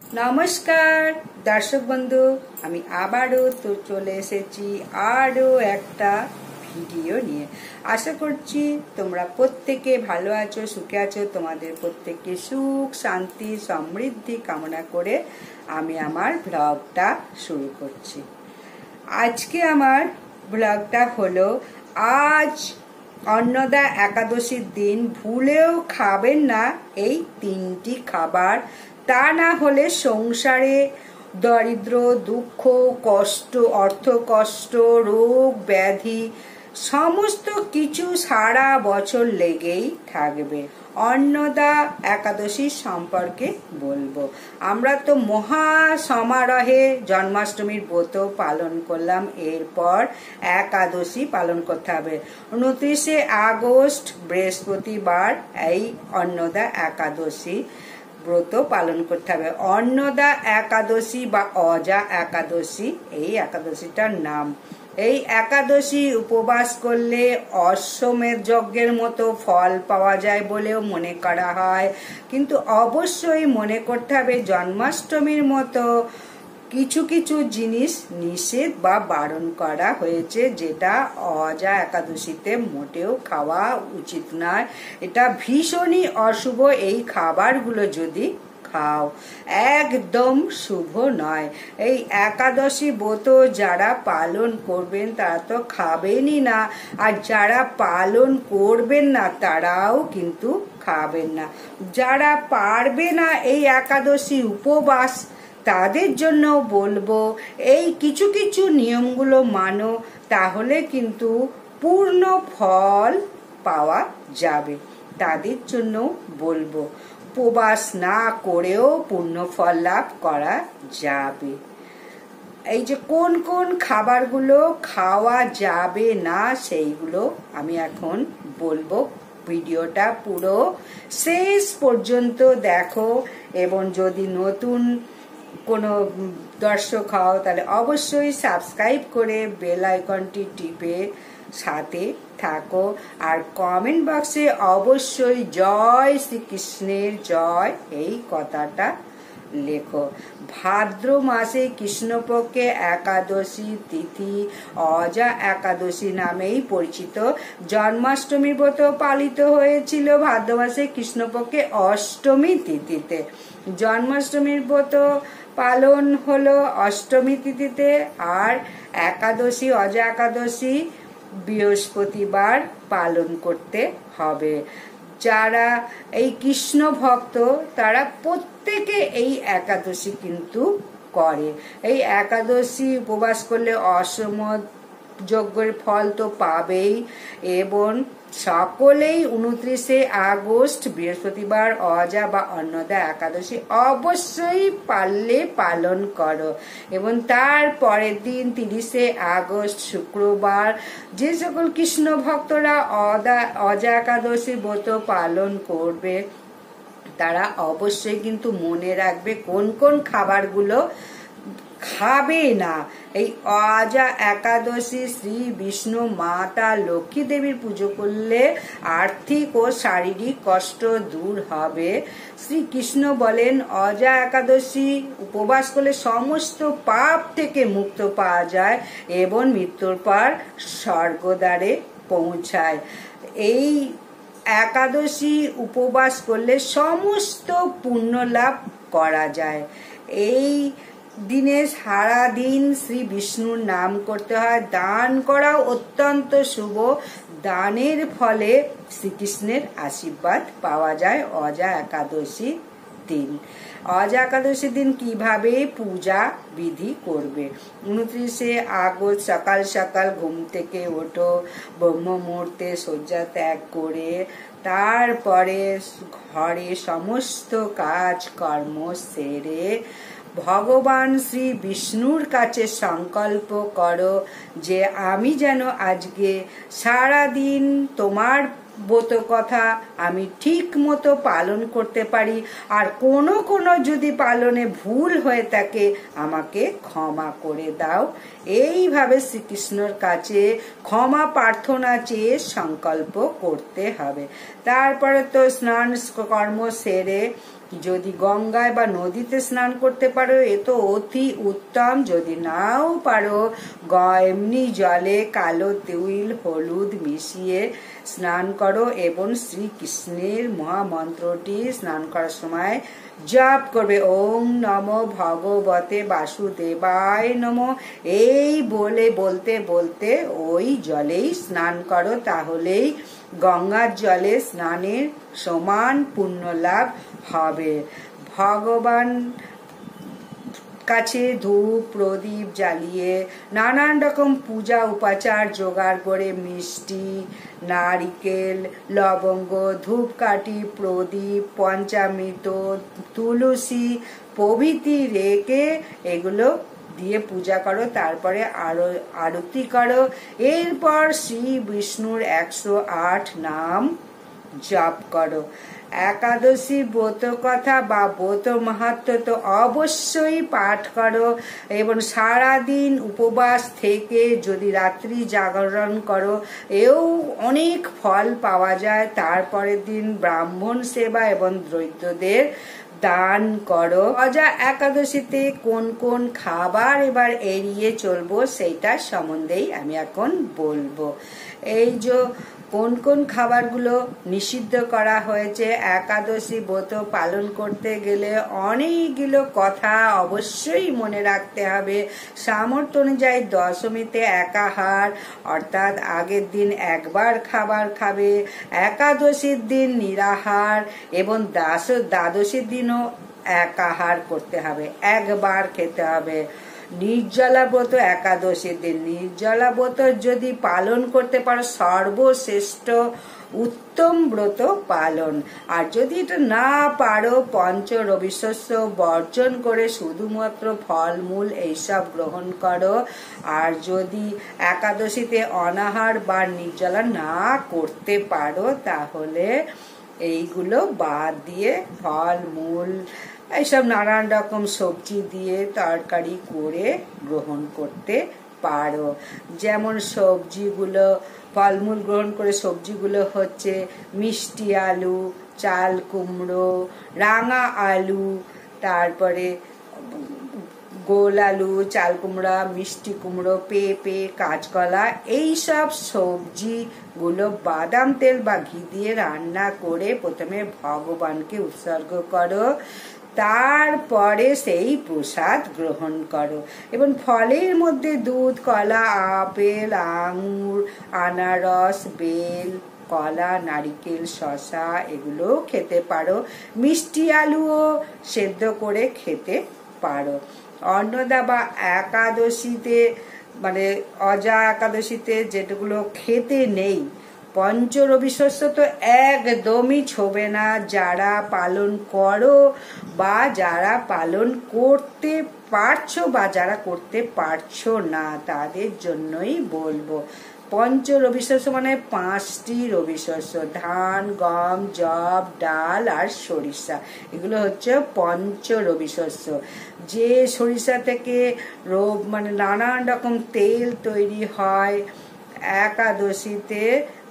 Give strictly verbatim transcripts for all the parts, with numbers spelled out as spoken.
নমস্কার দর্শক বন্ধু, আমি আবারও তো চলে এসেছি আরও একটা ভিডিও নিয়ে। আশা করছি তোমরা প্রত্যেকে ভালো আছো, সুখে আছো। তোমাদের প্রত্যেককে সুখ, শান্তি, সমৃদ্ধি কামনা করে আমি আমার ব্লগটা শুরু করছি। আজকে আমার ব্লগটা হলো, আজ অন্নদা একাদশীর দিন ভুলেও খাবেন না এই তিনটি খাবার। তা না হলে সংসারে দরিদ্র, দুঃখ, কষ্ট, অর্থ কষ্ট, রোগ ব্যাধি সমস্ত কিছু সারা বছর লেগেই থাকবে। অন্নদা একাদশী সম্পর্কে বলবো। আমরা তো মহা সমারোহে জন্মাষ্টমীর ব্রত পালন করলাম, এরপর একাদশী পালন করতে হবে। উনত্রিশে আগস্ট বৃহস্পতিবার এই অন্নদা একাদশী ব্রত পালন করতে হবে। অন্নদা একাদশী বা অজা একাদশী, এই একাদশীটার নাম। এই একাদশী উপবাস করলে অশ্বমেধ যজ্ঞের মতো ফল পাওয়া যায় বলেও মনে করা হয়, কিন্তু অবশ্যই মনে করতে হবে জন্মাষ্টমীর মতো কিছু কিছু জিনিস নিষেধ বা বারণ করা হয়েছে, যেটা অজা একাদশীতে মোটেও খাওয়া উচিত নয়। এটা ভীষণই অশুভ। এই খাবারগুলো যদি খাও একদম শুভ নয়। এই একাদশী ব্রত যারা পালন করবেন তারা তো খাবেনই না, আর যারা পালন করবেন না তারাও কিন্তু খাবেন না। যারা পারবে না এই একাদশী উপবাস, তাদের জন্য বলবো এই কিছু কিছু নিয়মগুলো মানো, তাহলে কিন্তু পূর্ণ ফল পাওয়া যাবে। তাদের জন্য বলবো উপবাস না করেও পূর্ণ ফল লাভ করা যাবে। এই যে কোন কোন খাবারগুলো খাওয়া যাবে না সেইগুলো আমি এখন বলবো। ভিডিওটা পুরো শেষ পর্যন্ত দেখো, এবং যদি নতুন কোনো দর্শক হও তাহলে অবশ্যই সাবস্ক্রাইব করে বেল আইকনটি টিপে সাথে থাকো। আর কমেন্ট বক্সে অবশ্যই জয় শ্রীকৃষ্ণের জয় এই কথাটা লেখো। ভাদ্র মাসে কৃষ্ণপক্ষে একাদশী তিথি অজা একাদশী নামেই পরিচিত। জন্মাষ্টমী ব্রত পালিত হয়েছিল ভাদ্র মাসে কৃষ্ণপক্ষে অষ্টমী তিথিতে। জন্মাষ্টমীর ব্রত পালন হলো অষ্টমী তিথিতে, আর একাদশী অজা একাদশী বৃহস্পতিবার পালন করতে হবে। যারা এই কৃষ্ণ ভক্ত তারা প্রত্যেকে এই একাদশী কিন্তু করে। এই একাদশী উপবাস করলে অশ্বমেধ যজ্ঞের ফল তো পাবেই, এবং সকলেই উনত্রিশে আগস্ট বৃহস্পতিবার অজা বা অন্নদা একাদশী অবশ্যই পারলে পালন করো। এবং তার পরের দিন তিরিশে আগস্ট শুক্রবার যে সকল কৃষ্ণ ভক্তরা অদা অজা একাদশী ব্রত পালন করবে তারা অবশ্যই কিন্তু মনে রাখবে কোন কোন খাবারগুলো খাবে না। এই অজা একাদশী শ্রী বিষ্ণু মাতা লক্ষ্মী দেবীর পুজো করলে আর্থিক ও শারীরিক কষ্ট দূর হবে। শ্রীকৃষ্ণ বলেন অজা একাদশী উপবাস করলে সমস্ত পাপ থেকে মুক্ত পাওয়া যায় এবং মৃত্যুর পর স্বর্গদ্বারে পৌঁছায়। এই একাদশী উপবাস করলে সমস্ত পুণ্য লাভ করা যায়। এই দিনে সারা দিন শ্রী বিষ্ণুর নাম করতে হয়। দান করাও অত্যন্ত শুভ। দানের ফলে শ্রীকৃষ্ণের আশীর্বাদ পাওয়া যায় অজা একাদশী দিন। অজা একাদশীর দিন কিভাবে পূজা বিধি করবে? উনত্রিশে আগস্ট সকাল সকাল ঘুম থেকে ওঠো, ব্রহ্ম মুহূর্তে শয্যা ত্যাগ করে তারপরে ঘরে সমস্ত কাজ কর্ম সেরে ভগবান শ্রী বিষ্ণুর কাছে সংকল্প করো যে আমি যেন আজকে সারা দিন তোমার ব্রত কথা আমি ঠিক মতো পালন করতে পারি, আর কোনো কোনো যদি পালনে ভুল হয়ে থাকে আমাকে ক্ষমা করে দাও। এইভাবে শ্রীকৃষ্ণর কাছে ক্ষমা প্রার্থনা চেয়ে সংকল্প করতে হবে। তারপরে তো স্নান কর্ম সেরে যদি গঙ্গায় বা নদীতে স্নান করতে পারো এ তো অতি উত্তম, যদি নাও পারো এমনি জলে কালো তিল হলুদ মিশিয়ে স্নান করো এবং শ্রীকৃষ্ণের মহামন্ত্রটি স্নান করার সময় জপ করবে। ওম নমো ভগবতে বাসুদেবায় নমো, এই বলে বলতে বলতে ওই জলেই স্নান করো, তাহলেই গঙ্গার জলে স্নানের সমান পুণ্য লাভ হবে। ভগবান কাছে ধূপ প্রদীপ জ্বালিয়ে নানান রকম পূজা উপাচার জোগাড় করে মিষ্টি, নারিকেল, লবঙ্গ, ধূপকাঠি, প্রদীপ, পঞ্চামৃত, তুলসী প্রভৃতি রেখে এগুলো দিয়ে পূজা করো, তারপরে আরো আরতি করো। এরপর শ্রী বিষ্ণুর একশো আট নাম জপ করো। একাদশী ব্রত কথা বা ব্রত মাহাত্ম্য তো অবশ্যই পাঠ করো এবং সারাদিন উপবাস থেকে যদি রাত্রি জাগরণ করো এও অনেক ফল পাওয়া যায়। তারপরের দিন ব্রাহ্মণ সেবা এবং দরিদ্রদের দান করো। অজা একাদশীতে কোন কোন খাবার এবার এড়িয়ে চলবো সেইটা সম্বন্ধেই আমি এখন বলবো। এই যে কোন কোন খাবারগুলো নিষিদ্ধ করা হয়েছে একাদশী ব্রত পালন করতে গেলে অনেকগুলো কথা অবশ্যই মনে রাখতে হবে। সামর্থ্য অনুযায়ী দশমীতে একাহার অর্থাৎ আগের দিন একবার খাবার খাবে, একাদশীর দিন নিরাহার এবং দাস দ্বাদশীর দিনও একাহার করতে হবে, একবার খেতে হবে। নির্জলা ব্রত একাদশীর দিন নির্জলা ব্রত যদি পালন করতে পারো সর্বশ্রেষ্ঠ উত্তম ব্রত পালন। আর যদি এটা না পারো পঞ্চ রবি শস্য বর্জন করে শুধুমাত্র ফলমূল এইসব গ্রহণ করো। আর যদি একাদশীতে অনাহার বা নির্জলা না করতে পারো তাহলে এইগুলো বাদ দিয়ে ফলমূল এইসব নানান রকম সবজি দিয়ে তরকারি করে গ্রহণ করতে পারো। যেমন সবজিগুলো ফলমূল গ্রহণ করে সবজিগুলো হচ্ছে মিষ্টি আলু, চাল কুমড়ো, রাঙা আলু, তারপরে গোল আলু, চাল কুমড়া, মিষ্টি কুমড়ো, পেঁপে, কাঁচকলা, এইসব সবজিগুলো বাদাম তেল বা ঘি দিয়ে রান্না করে প্রথমে ভগবানকে উৎসর্গ করো, তারপরে সেই প্রসাদ গ্রহণ করো। এবং ফলের মধ্যে দুধ, কলা, আপেল, আঙুর, আনারস, বেল, কলা, নারিকেল, শসা এগুলো খেতে পারো। মিষ্টি আলুও সেদ্ধ করে খেতে পারো। অন্নদা বা একাদশীতে মানে অজা একাদশীতে যেগুলো খেতে নেই পঞ্চ রবি শস্য তো একদমই ছোবে না। যারা পালন করো বা যারা পালন করতে পারছো বা যারা করতে পারছো না তাদের জন্যই বলবো। পঞ্চ রবি শস্য মানে পাঁচটি রবি শস্য, ধান, গম, যব, ডাল আর সরিষা, এগুলো হচ্ছে পঞ্চ রবি শস্য। যে সরিষা থেকে রোগ মানে নানান রকম তেল তৈরি হয়, একাদশীতে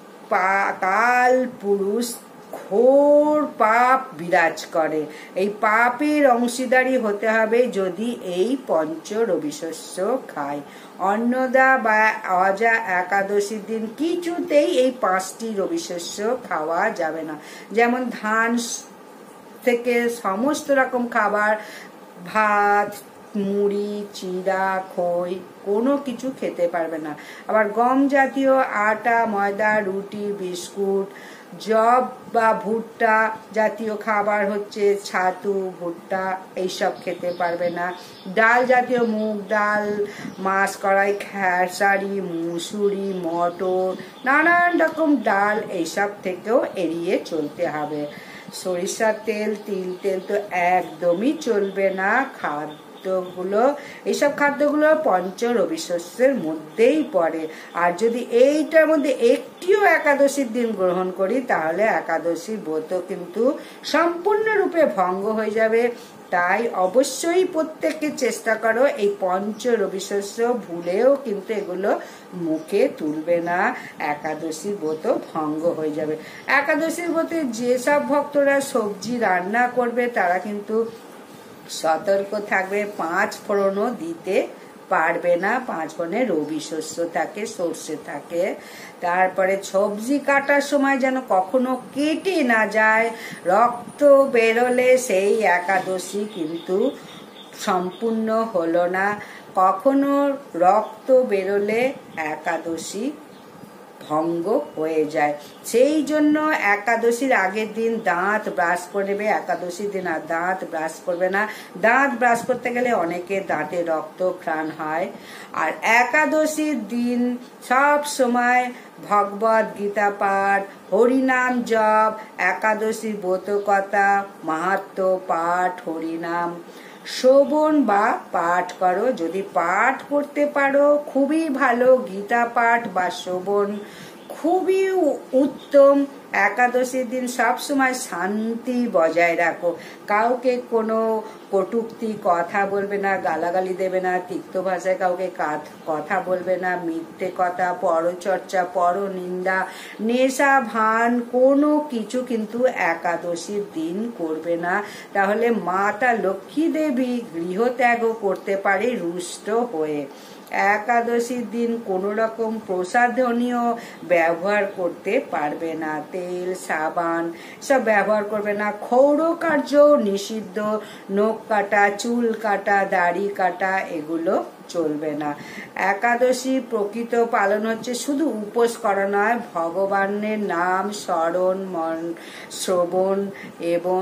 কাল পুরুষ ঘোর পাপ বিরাজ করে। এই পাপের অংশীদারি হতে হবে যদি এই পঞ্চ রবি শস্য খায়। অন্নদা বা অজা একাদশীর দিন কিছুতেই এই পাঁচটি রবি শস্য খাওয়া যাবে না। যেমন ধান থেকে সমস্ত রকম খাবার, ভাত, মুড়ি, চিড়া, খই কোনো কিছু খেতে পারবে না। আবার গম জাতীয় আটা, ময়দা, রুটি, বিস্কুট, জব বা ভুট্টা জাতীয় খাবার হচ্ছে ছাতু, ভুট্টা এইসব খেতে পারবে না। ডাল জাতীয় মুগ ডাল, মাছ কড়াই, খেসারি, মুসুরি, মটর, নানান রকম ডাল এইসব থেকেও এড়িয়ে চলতে হবে। সরিষার তেল, তিল তেল তো একদমই চলবে না। খাদ্যগুলো এইসব খাদ্যগুলো পঞ্চ রবি শস্যের মধ্যেই পড়ে। আর যদি এইটার মধ্যে একটিও একাদশীর দিন গ্রহণ করি তাহলে একাদশী ব্রত কিন্তু সম্পূর্ণরূপে ভঙ্গ হয়ে যাবে। তাই অবশ্যই প্রত্যেককে চেষ্টা করো এই পঞ্চ রবি শস্য ভুলেও কিন্তু এগুলো মুখে তুলবে না, একাদশীর ব্রত ভঙ্গ হয়ে যাবে। একাদশীর ব্রতে যেসব ভক্তরা সবজি রান্না করবে তারা কিন্তু সতর্ক থাকবে, পাঁচ ফোড়নও দিতে পারবে না, পাঁচ ফোড়নে রবি শস্য থাকে, সর্ষে থাকে। তারপরে সবজি কাটার সময় যেন কখনো কেটে না যায়, রক্ত বেরোলে সেই একাদশী কিন্তু সম্পূর্ণ হলো না। কখনো রক্ত বেরোলে একাদশী ভঙ্গ হয়ে যায়। সেই জন্য একাদশীর আগের দিন দাঁত ব্রাশ করে নেবে, একাদশীর দিন আর দাঁত ব্রাশ করবে না। দাঁত ব্রাশ করতে গেলে অনেকের দাঁতে রক্তক্ষরণ হয়। আর একাদশীর দিন সব সময় ভগবত গীতা পাঠ, হরিনাম জপ, একাদশী ব্রতকথা মাহাত্ম্য পাঠ, হরিনাম শ্রবণ বা পাঠ করো। যদি পাঠ করতে পারো খুবই ভালো, গীতা পাঠ বা শ্রবণ খুবই উত্তম। একাদশীর দিন সবসময় শান্তি বজায় রাখো, কাউকে কোনো কটূক্তি কথা বলবে না, গালাগালি দেবে না, তিক্ত ভাষায় কাউকে কথা বলবে না, মিথ্যে কথা, পরচর্চা, পরনিন্দা, নেশা ভান কোনো কিছু কিন্তু একাদশীর দিন করবে না। তাহলে মাতা লক্ষ্মী দেবী গৃহত্যাগ করতে পারে রুষ্ট হয়ে। একাদশীর দিন কোনো রকম প্রসাধনীয় ব্যবহার করতে পারবে না, তেল সাবান সব ব্যবহার করবে না। ক্ষৌর কার্য নিষিদ্ধ, নখ কাটা, চুল কাটা, দাড়ি কাটা এগুলো চলবে না। একাদশী প্রকৃত পালন হচ্ছে শুধু উপোস করা নয়, ভগবানের নাম স্মরণ, মন শ্রবণ এবং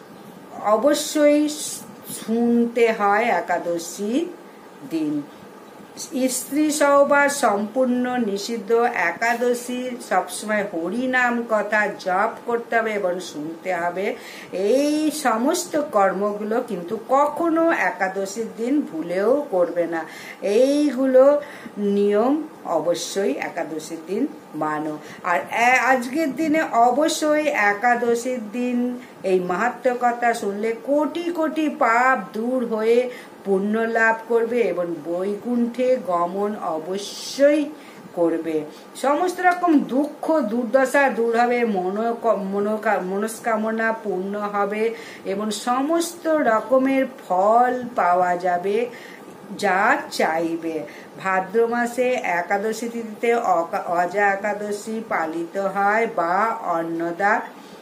অবশ্যই শুনতে হয় একাদশী দিন। স্ত্রী সহবাস সম্পূর্ণ নিষিদ্ধ। একাদশী সবসময় হরি নাম কথা জপ করতে হবে এবং শুনতে হবে। এই সমস্ত কর্মগুলো কিন্তু কখনো একাদশীর দিন ভুলেও করবে না। এইগুলো নিয়ম অবশ্যই একাদশীর দিন মানো। আর আজকের দিনে অবশ্যই একাদশীর দিন এই মাহাত্ম্য কথা শুনলে কোটি কোটি পাপ দূর হয়ে পুণ্য লাভ করবে এবং বৈকুণ্ঠে গমন অবশ্যই করবে। সমস্ত রকম দুঃখ দুর্দশা দূর হবে, মনস্কামনা পূর্ণ হবে এবং সমস্ত রকমের ফল পাওয়া যাবে যা চাইবে। ভাদ্র মাসে একাদশী তিথিতে অজা একাদশী পালিত হয় বা অন্নদা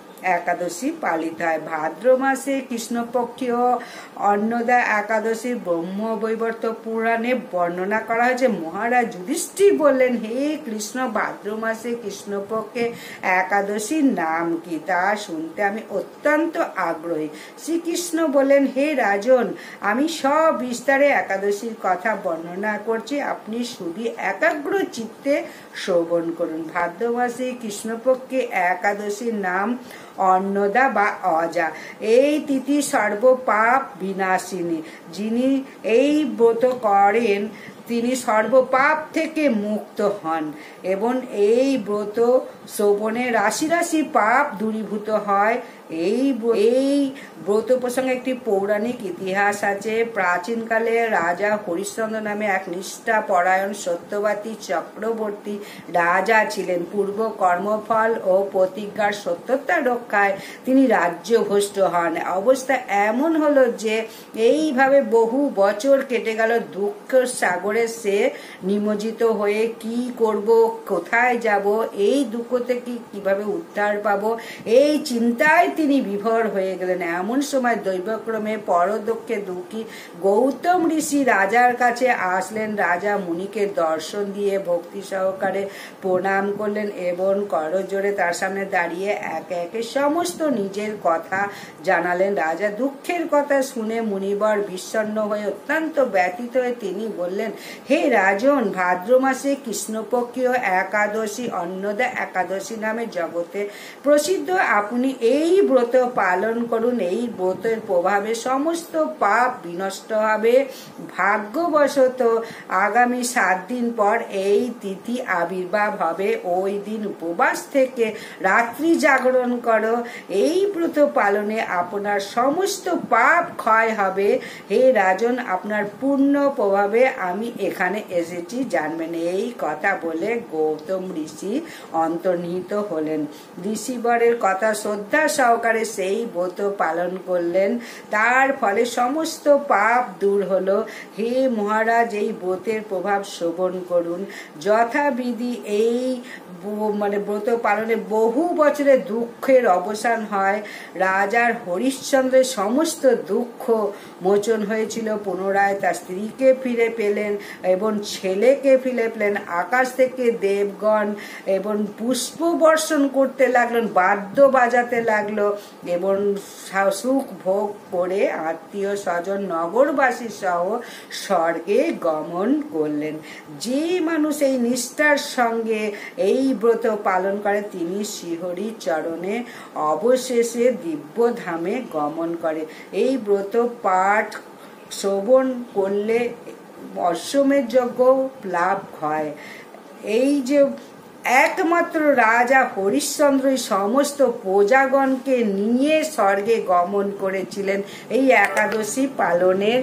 একাদশী পালিত হয়। ভাদ্র মাসে কৃষ্ণপক্ষীয় অন্নদা একাদশী ব্রহ্ম বৈবর্ত পুরাণে বর্ণনা করা হয়েছে। মহারাজ যুধিষ্ঠির বললেন, হে কৃষ্ণ, ভাদ্র মাসে কৃষ্ণপক্ষে একাদশীর নাম কি, তা শুনতে আমি অত্যন্ত আগ্রহী। শ্রীকৃষ্ণ বললেন, হে রাজন, আমি সব বিস্তারে একাদশীর কথা বর্ণনা করছি, আপনি শুধু একাগ্র চিত্তে শ্রবণ করুন। ভাদ্র মাসে কৃষ্ণপক্ষে একাদশীর নাম অন্নদা বা অজা। এই তিথি সর্বপাপ বিনাশিনী। যিনি এই ব্রত করেন তিনি সর্বপাপ থেকে মুক্ত হন এবং এই ব্রত শ্রবণে রাশি রাশি পাপ দূরীভূত হয়। এই এই ব্রত প্রসঙ্গে একটি পৌরাণিক ইতিহাস আছে। প্রাচীনকালে রাজা হরিশ্চন্দ্র নামে এক নিষ্ঠা পরায়ণ সত্যবাদী চক্রবর্তী রাজা ছিলেন। পূর্ব কর্মফল ও প্রতিজ্ঞার সত্যতা রক্ষায় তিনি রাজ্যভ্রষ্ট হন। অবস্থা এমন হলো যে এইভাবে বহু বছর কেটে গেল। দুঃখ সাগরে সে নিমজ্জিত হয়ে কি করব, কোথায় যাব, এই দুঃখ থেকে কিভাবে উদ্ধার পাবো, এই চিন্তায় তিনি বিভোর হয়ে গেলেন। এমন সময় দৈবক্রমে পরদক্ষে দুঃখী গৌতম ঋষি রাজার কাছে আসলেন। রাজা মুনিকে দর্শন দিয়ে ভক্তি সহকারে প্রণাম করলেন এবং করজোড়ে তার সামনে দাঁড়িয়ে একে একে সমস্ত নিজের কথা জানালেন। রাজা দুঃখের কথা শুনে মুনিবর বিষণ্ণ হয়ে অত্যন্ত ব্যথিত হয়ে তিনি বললেন, হে রাজন, ভাদ্র মাসে কৃষ্ণপক্ষীয় একাদশী অন্নদা একাদশী নামে জগতে প্রসিদ্ধ। আপনি এই ব্রত পালন করুন। এই ব্রতের প্রভাবে সমস্ত পাপ বিনষ্ট হবে। ভাগ্যবশত আগামী সাত দিন পর এই তিথি আবির্ভাব হবে। ওই দিন উপবাস থেকে রাত্রি জাগরণ করো। এই ব্রত পালনে আপনার সমস্ত পাপ ক্ষয় হবে। হে রাজন, আপনার পূর্ণ প্রভাবে আমি এখানে এসেছি জানবেন। এই কথা বলে গৌতম ঋষি অন্তর্নিহিত হলেন। ঋষিবরের কথা শ্রদ্ধা সহকারে সেই ব্রত পালন করলেন। তার ফলে সমস্ত পাপ দূর হলো। হে মহারাজ, এই ব্রতের প্রভাব শ্রবণ করুন। যথাবিধি এই মানে ব্রত পালনে বহু বছরের দুঃখের অবসান হয়। রাজার হরিশ্চন্দ্রের সমস্ত দুঃখ মোচন হয়েছিল। পুনরায় তার স্ত্রীকে ফিরে পেলেন এবং ছেলেকে ফিরে পেলেন। আকাশ থেকে দেবগণ এবং পুষ্প বর্ষণ করতে লাগলেন, বাদ্য বাজাতে লাগলো এবং সুখ ভোগ করে আত্মীয় স্বজন নগরবাসী সহ স্বর্গে গমন করলেন। যে মানুষ এই নিষ্ঠার সঙ্গে এই ব্রত পালন করে তিনি শ্রীহরি চরণে অবশেষে দিব্য ধামে গমন করে। এই ব্রত পাঠ শ্রবণ করলে অশ্বমেধ যজ্ঞ লাভ হয়। এই যে একমাত্র রাজা হরিশ্চন্দ্র সমস্ত প্রজাগণকে নিয়ে স্বর্গে গমন করেছিলেন এই একাদশী পালনের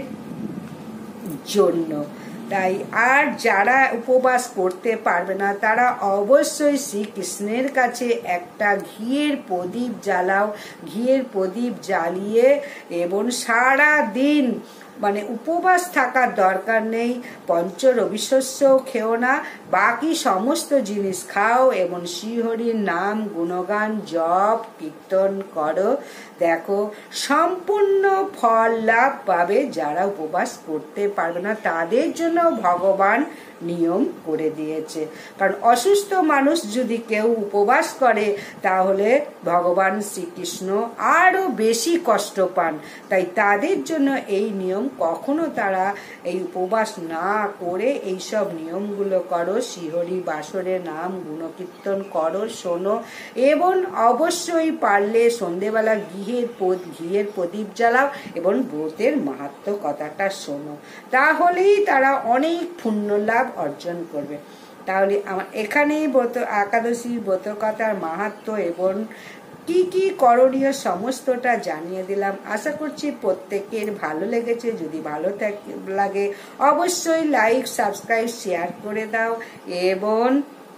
জন্য। তাই আর যারা উপবাস করতে পারবে না তারা অবশ্যই শ্রীকৃষ্ণের কাছে একটা ঘিয়ের প্রদীপ জ্বালাও। ঘিয়ের প্রদীপ জ্বালিয়ে এবং সারা দিন মানে উপবাস থাকার দরকার নেই। পঞ্চ রবিশস্যও খেও না, বাকি সমস্ত জিনিস খাও এবং শ্রীহরির নাম গুণগান জপ কীর্তন করো। দেখো সম্পূর্ণ ফল লাভ পাবে। যারা উপবাস করতে পারবে না তাদের জন্য ভগবান নিয়ম করে দিয়েছে। কারণ অসুস্থ মানুষ যদি কেউ উপবাস করে তাহলে ভগবান শ্রীকৃষ্ণ আরো বেশি কষ্ট পান। তাই তাদের জন্য এই নিয়ম। কখনো তারা এই উপবাস না করে এইসব নিয়মগুলো করো। শ্রীহরি বাসরে নাম গুণকীর্তন করো, শোনো এবং অবশ্যই পারলে সন্ধেবেলা ঘিয়ের ঘিয়ের প্রদীপ জ্বালাও এবং ব্রতের মাহাত্ম্য কথাটা শোনো। তাহলেই তারা অনেক পুণ্য লাভ অর্জন করবে। তাহলে আমার এখানেই ব্রত একাদশী ব্রত কথার মাহাত্ম্য এবং কি কি করণীয় সমস্তটা জানিয়ে দিলাম। আশা করছি প্রত্যেকের ভালো লেগেছে। যদি ভালো লাগে অবশ্যই লাইক সাবস্ক্রাইব শেয়ার করে দাও এবং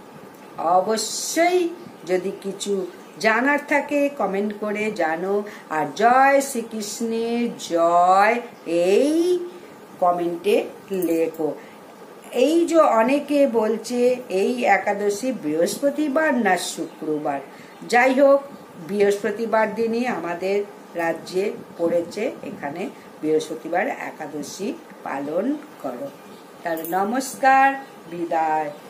অবশ্যই যদি কিছু জানার থাকে কমেন্ট করে জানো। আর জয় শ্রীকৃষ্ণের জয় এই কমেন্টে লেখো। এই যে অনেকে বলছে এই একাদশী বৃহস্পতিবার না শুক্রবার, যাই হোক বৃহস্পতিবার দিনই আমাদের রাজ্যে পড়েছে। এখানে বৃহস্পতিবার একাদশী পালন করো। তার নমস্কার, বিদায়।